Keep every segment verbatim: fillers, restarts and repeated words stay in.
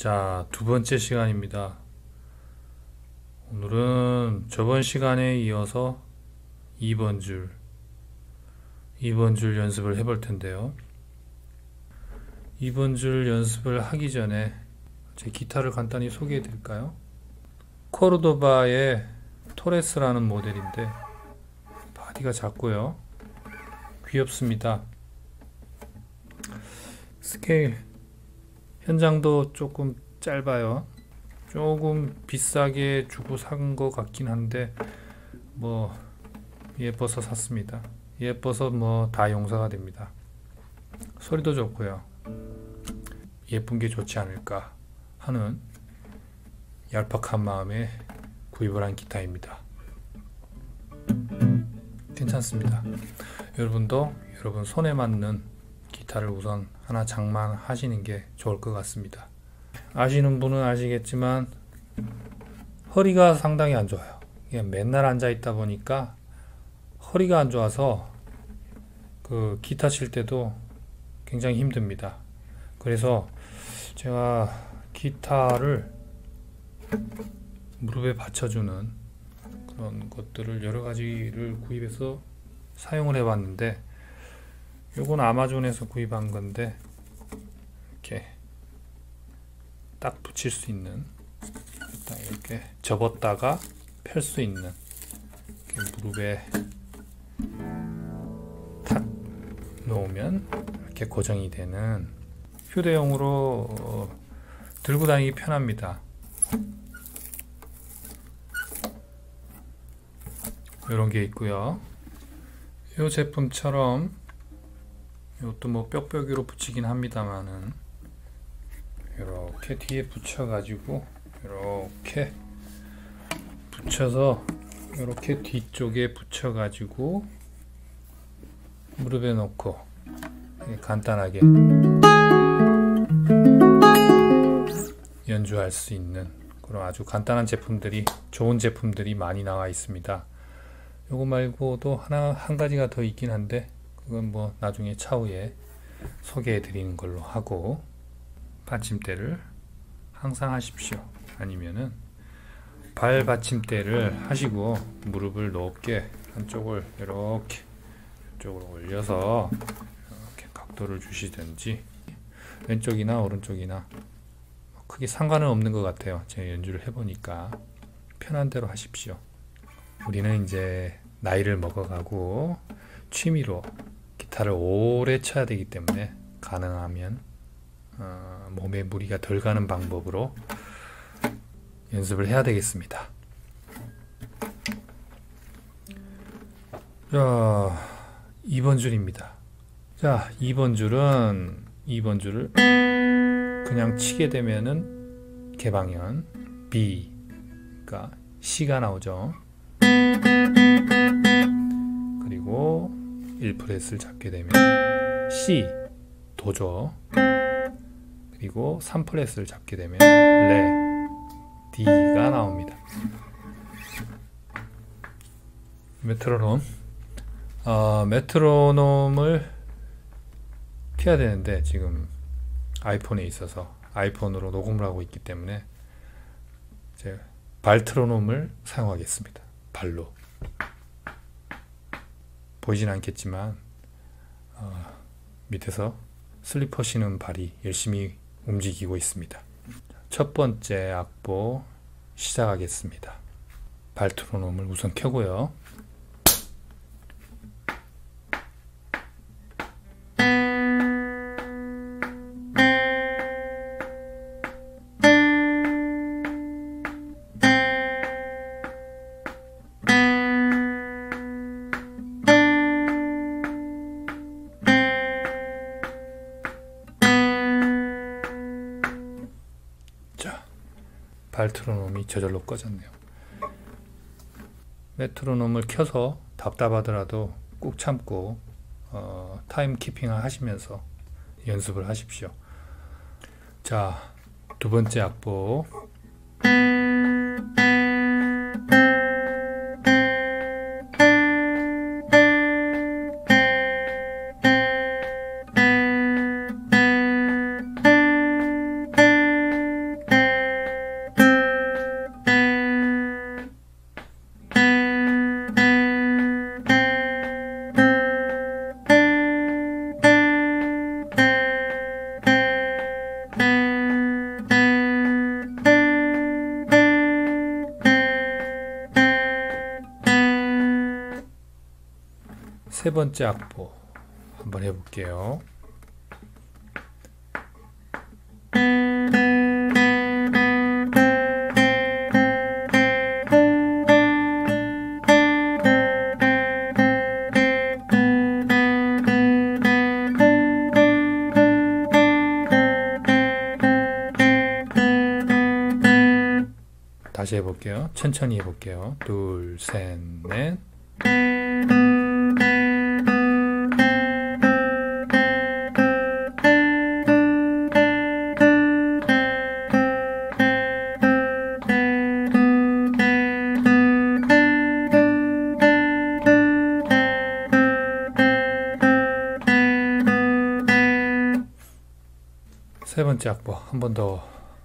자, 두 번째 시간입니다. 오늘은 저번 시간에 이어서 이 번 줄, 이 번 줄 연습을 해볼 텐데요. 이 번 줄 연습을 하기 전에 제 기타를 간단히 소개해 드릴까요? 코르도바의 토레스라는 모델인데 바디가 작고요. 귀엽습니다. 스케일 현장도 조금 짧아요. 조금 비싸게 주고 산 것 같긴 한데 뭐 예뻐서 샀습니다. 예뻐서 뭐 다 용서가 됩니다. 소리도 좋고요. 예쁜 게 좋지 않을까 하는 얄팍한 마음에 구입을 한 기타입니다. 괜찮습니다. 여러분도 여러분 손에 맞는 기타를 우선 하나 장만하시는 게 좋을 것 같습니다. 아시는 분은 아시겠지만 허리가 상당히 안 좋아요. 그냥 맨날 앉아 있다 보니까 허리가 안 좋아서 그 기타 칠 때도 굉장히 힘듭니다. 그래서 제가 기타를 무릎에 받쳐주는 그런 것들을 여러 가지를 구입해서 사용을 해봤는데, 요건 아마존에서 구입한 건데 이렇게 딱 붙일 수 있는, 딱 이렇게 접었다가 펼 수 있는, 이렇게 무릎에 탁 놓으면 이렇게 고정이 되는 휴대용으로 어, 들고 다니기 편합니다. 이런 게 있고요. 이 제품처럼 이것도 뭐 뾱뾱이로 붙이긴 합니다만은 이렇게 뒤에 붙여 가지고 이렇게 붙여서 이렇게 뒤쪽에 붙여 가지고 무릎에 놓고 간단하게 연주할 수 있는 그런 아주 간단한 제품들이, 좋은 제품들이 많이 나와 있습니다. 요거 말고도 하나 한 가지가 더 있긴 한데 그건 뭐 나중에 차후에 소개해 드리는 걸로 하고, 받침대를 항상 하십시오. 아니면은 발 받침대를 하시고 무릎을 높게 한쪽을 이렇게 이쪽으로 올려서 이렇게 각도를 주시든지, 왼쪽이나 오른쪽이나 크게 상관은 없는 것 같아요. 제가 연주를 해보니까 편한 대로 하십시오. 우리는 이제 나이를 먹어가고 취미로 기타를 오래 쳐야 되기 때문에 가능하면 어, 몸에 무리가 덜 가는 방법으로 연습을 해야 되겠습니다. 자, 이 번 줄입니다. 자, 이 번 줄은 이 번 줄을 그냥 치게 되면은 개방현 B, 그러니까 C가 나오죠. 그리고 일 프렛을 잡게 되면 C, 도죠. 그리고 삼 프렛을 잡게 되면 레, D가 나옵니다. 메트로놈, 어, 메트로놈을 켜야 되는데 지금 아이폰에 있어서 아이폰으로 녹음을 하고 있기 때문에 제가 발트로놈을 사용하겠습니다. 발로. 보이진 않겠지만 어, 밑에서 슬리퍼 신은 발이 열심히 움직이고 있습니다. 첫 번째 악보 시작하겠습니다. 발트로놈을 우선 켜고요. 자, 발트로놈이 저절로 꺼졌네요. 메트로놈을 켜서 답답하더라도 꾹 참고 어, 타임 키핑을 하시면서 연습을 하십시오. 자, 두 번째 악보 세 번째 악보 한번 해볼게요. 다시 해볼게요. 천천히 해볼게요. 둘, 셋, 넷. 세 번째 악보 한 번 더.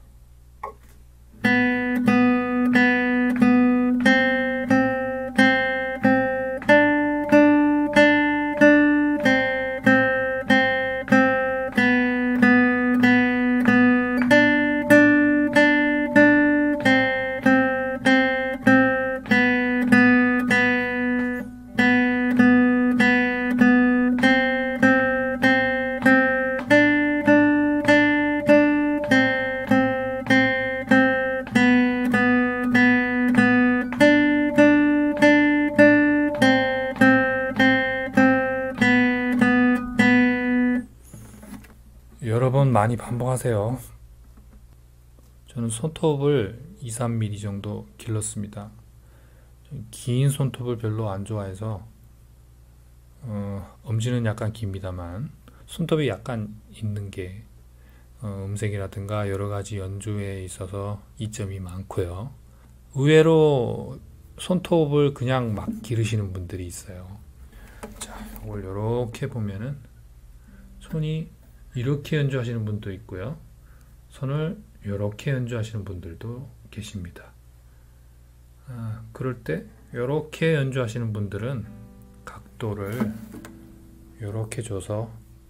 여러 번 많이 반복하세요. 저는 손톱을 이, 삼 밀리미터 정도 길렀습니다. 긴 손톱을 별로 안 좋아해서 어, 엄지는 약간 깁니다만 손톱이 약간 있는 게 어, 음색이라든가 여러가지 연주에 있어서 이점이 많고요. 의외로 손톱을 그냥 막 기르시는 분들이 있어요. 자, 이걸 이렇게 보면은 손이 이렇게 연주하시는 분도 있고요. 손을 이렇게 연주하시는 분들도 계십니다. 아, 그럴 때 이렇게 연주하시는 분들은 각도를 이렇게 줘서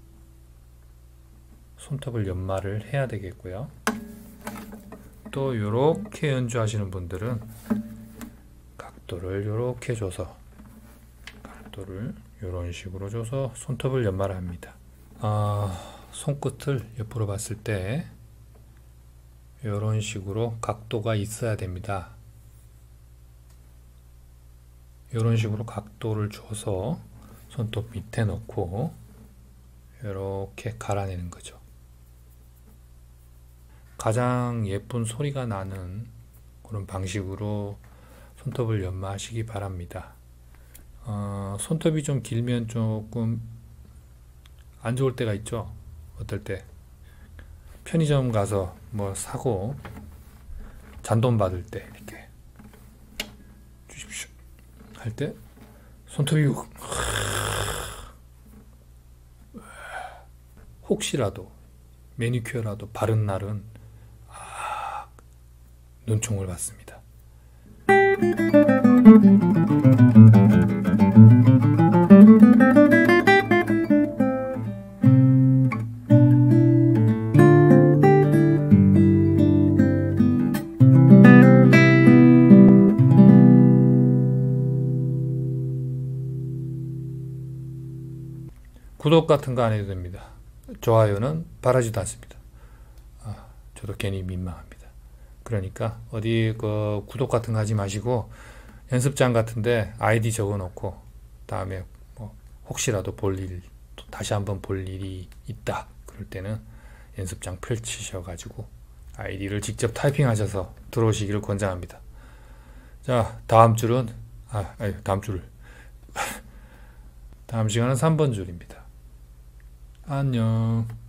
손톱을 연마를 해야 되겠고요. 또 이렇게 연주하시는 분들은 각도를 이렇게 줘서 각도를 이런 식으로 줘서 손톱을 연마를 합니다. 아, 손끝을 옆으로 봤을 때 이런 식으로 각도가 있어야 됩니다. 이런 식으로 각도를 줘서 손톱 밑에 넣고 이렇게 갈아내는 거죠. 가장 예쁜 소리가 나는 그런 방식으로 손톱을 연마하시기 바랍니다. 어, 손톱이 좀 길면 조금 안 좋을 때가 있죠. 어떨 때 편의점 가서 뭐 사고 잔돈 받을 때 이렇게 주십시오 할 때 손톱이 혹시라도 매니큐어라도 바른 날은 아, 눈총을 받습니다. 구독 같은 거 안 해도 됩니다. 좋아요는 바라지도 않습니다. 아, 저도 괜히 민망합니다. 그러니까 어디 그 구독 같은 거 하지 마시고 연습장 같은데 아이디 적어 놓고 다음에 뭐 혹시라도 볼 일, 다시 한번 볼 일이 있다 그럴 때는 연습장 펼치셔 가지고 아이디를 직접 타이핑하셔서 들어오시기를 권장합니다. 자, 다음 줄은 아, 아니, 다음 줄 다음 시간은 삼 번 줄입니다. 안녕.